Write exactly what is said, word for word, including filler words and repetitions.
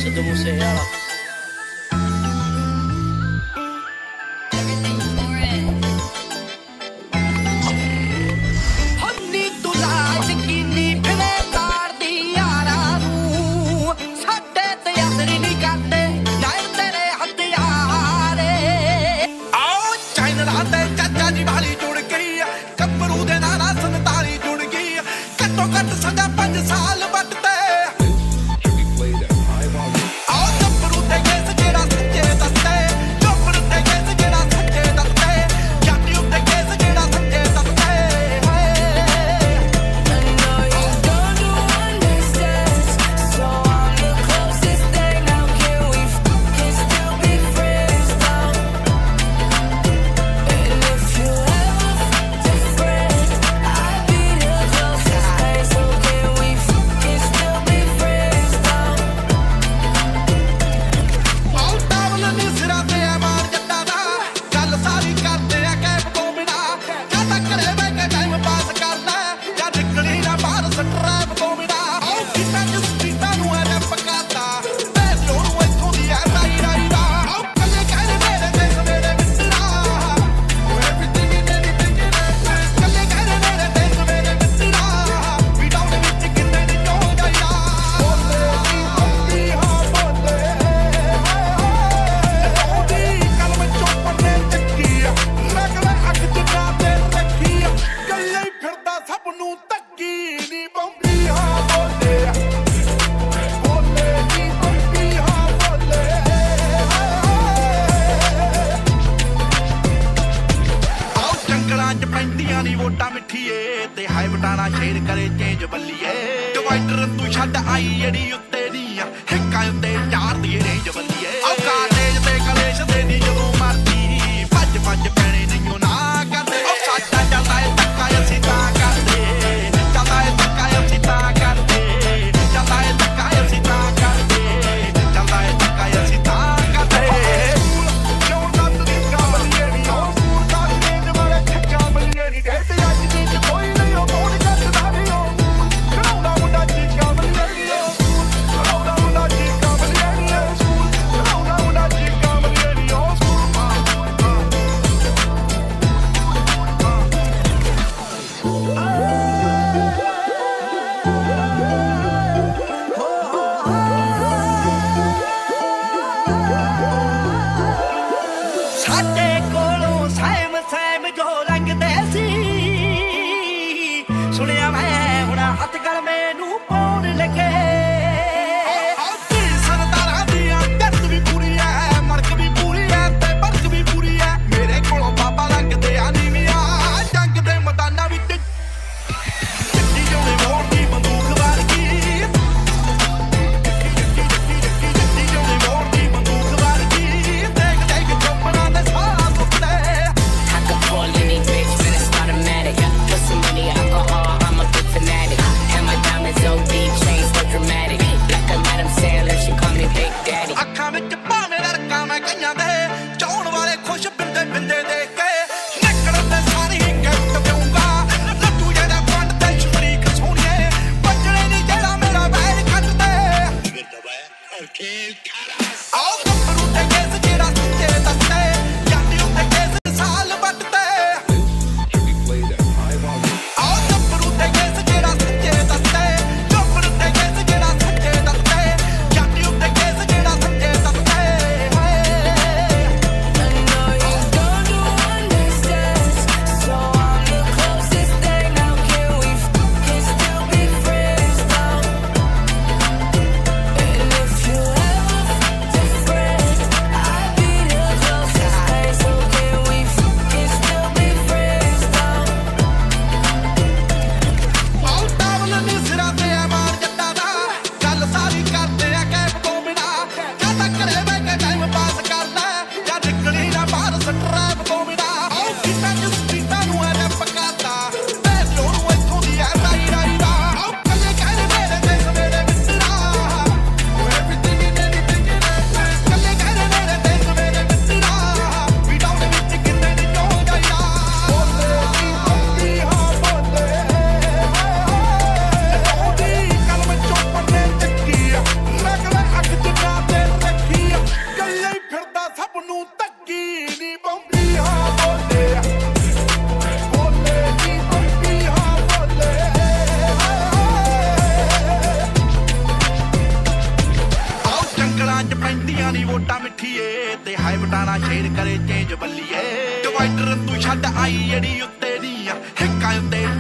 ਸਿੱਧੂ ਮੂਸੇ ਵਾਲਾ ਵੋਟਾਂ ਮਿੱਠੀਏ ਤੇ ਹਾਈ ਬਟਾਣਾ ਸ਼ੇਰ ਕਰੇ ਚੇਂਜ ਬੱਲੀਏ ਡਿਵਾਈਡਰ ਤੂੰ ਛੱਡ ਆਈ ਜਿਹੜੀ ਉੱਤੇ ਨਹੀਂ ਆ ਹਿੱਕਾਂ ਉੱਤੇ ਚਾਰ ਦੀ ਰੇਂਜ ਬੱਲੀਏ ਔਕਾ ਤੇਜ ਤੇ ਕਲੇਸ਼ ਦੇ ਦੀ ਜਦੋਂ ਮਰਦੀ ਭੱਜ ਭੱਜ ਪੈਣੇ ਨਹੀਂਓ ਨਾ ਕਰਦੇ ਉਹ ਸਾਡਾ ਚੱਲਦਾ ਏ ਧੱਕਾ ਅਸੀਂ ਤਾਂ ਕਰਦੇ ਚੱਲਦਾ ਏ ਧੱਕਾ ਅਸੀਂ ਤਾਂ ਕਰਦੇ ਚੱਲਦਾ ਏ ਧੱਕਾ ਅਸੀਂ ਤਾਂ ਕਰਦੇ ਚੱਲਦਾ ਏ ਧੱਕਾ ਅਸੀਂ ਤਾਂ ਕਰਦੇ ਕਿਉਂ ਨੱਤ ਦੀ ਕਾਬਲੀਏ ਨਹੀਂ ਉਹ ਸੂਰ ਦਾ ਰੇਂਜ ਵਾਲੇ ਠੱਕਾ ਬੱਲੀਏ ਨਹੀਂ ਸੁਣਿਆ ਮੈਂ ਹੁਣ ਹੱਥ ਗਲ ਮੈਨੂੰ ਪਾਉਣ ਲੱਗੇ ਸਰਦਾਰਾਂ ਦੀਆਂ ਜੱਟ ਵੀ ਪੂਰੀ ਐ ਮਰਕ ਵੀ ਪੂਰੀ ਐ ਤੇ ਬਰਕ ਵੀ ਪੂਰੀ ਐ ਮੇਰੇ ਕੋਲੋਂ ਬਾਬਾ ਲੰਘਦੇ ਆ ਨੀਵੀਆਂ ਜੰਗ ਦੇ ਮੈਦਾਨਾਂ ਵਿੱਚ ਚੱਕੀ ਜੋੜੇ ਮੋੜ ਦੀ ਬੰਦੂਕ ਵਰਗੀ ਚੱਕੀ ਜੋੜੇ ਮੋੜ ਦੀ ਬੰਦੂਕ ਵਰਗੀ ਦੇਖ ਦੇਖ ਚੁੱਪਣਾ ਦੇ ਸਾਹ ਸੁੱਤੇ I could pull any bitch, man, it's automatic. Put some money, alcohol, I'm a big fanatic. And my diamonds O D, chains so dramatic. Like a Madam Sandler, she call me Big Daddy. ਅੱਖਾਂ ਵਿੱਚ ਭਾਵੇਂ ਰੜਕਾਂ ਮੈਂ ਕਈਆਂ ਦੇ ਚਾਉਣ ਵਾਲੇ ਖੁਸ਼ ਬਿੰਦੇ ਬਿੰਦੇ ਦੇਖ ਕੇ ਨਿਕਲਣ ਦੇ ਸਾਰੀ ਗਿਫਟ ਦੇਊਂਗਾ ਲੱਡੂ ਜਿਹੜਾ ਵੰਡ ਤੇ ਸ਼ਰੀਕ ਸੋਹਣੀਏ ਬੱਜਣੇ ਨਹੀਂ ਜਿਹੜਾ ਮੇਰਾ ਵੈਰ ਕੱਟ ਦੇ ਆਓ ਗੱਭਰੂ ਤੇ ਕੇਸ ਜਿਹੜਾ ਸੱਚੇ ਦੱਸਦੇ ਜਾਂਦੀ ਉੱਤੇ ਕੇਸ ਸਾਲ ਵੱਟਦੇ ਆਓ ਗੱਭਰੂ ਤੇ ਕੇਸ ਜਿਹੜਾ ਸੱਚੇ ਦੱਸਦੇ ਗੱਭਰੂ ਤੇ ਕੇਸ ਜਿਹੜਾ ਸੱਚੇ ਦੱਸਦੇ ਜਾਂਦੀ ਉੱਤੇ ਕੇਸ ਜਿਹੜਾ ਸੱਚੇ ਦੱਸਦੇ And if you ever ਸਾਡੀ ਵੋਟਾਂ ਮਿੱਠੀਏ ਤੇ ਹਾਈ ਬਟਾਣਾ ਸ਼ੇਰ ਕਰੇ ਚੇਂਜ ਬੱਲੀਏ ਡਿਵਾਈਡਰ ਤੂੰ ਛੱਡ ਆਈ ਜਿਹੜੀ ਉੱਤੇ ਨੀ ਆ ਹਿੱਕਾਂ ਉੱਤੇ